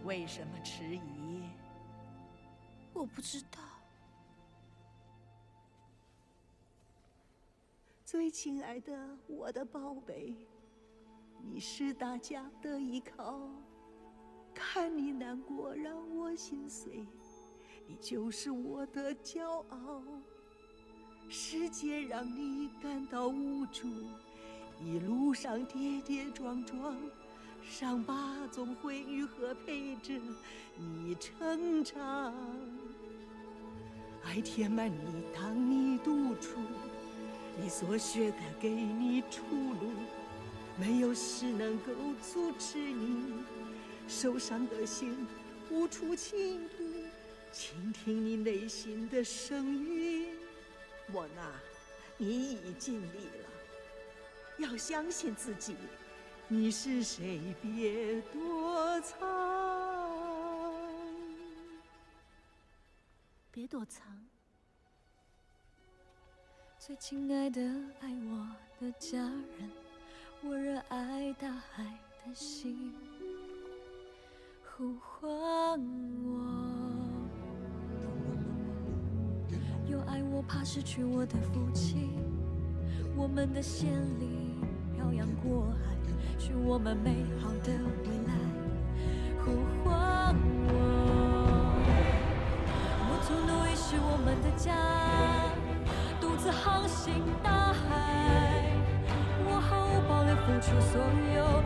为什么迟疑？ 我不知道。 最亲爱的我的宝贝，你是大家的依靠，看你难过让我心碎，你就是我的骄傲。世界让你感到无助，一路上跌跌撞撞，伤疤总会愈合，陪着你成长。爱填满你，当你独处，你所学的给你出路，没有事能够阻止你受伤的心无处倾吐，倾听你内心的声音。莫娜，你已尽力了，要相信自己。你是谁？别躲藏， 别躲藏。 最亲爱的爱我的家人，我热爱大海的心，呼唤我。有爱我怕失去我的父亲，我们的线里漂洋过海，是我们美好的未来，呼唤我。摩托努伊是我们的家，独自航行大海，我毫无保留付出所有。